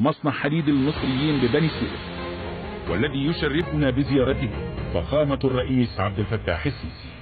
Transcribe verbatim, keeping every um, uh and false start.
مصنع حديد المصريين ببني سويف، والذي يشرفنا بزيارته فخامة الرئيس عبد الفتاح السيسي.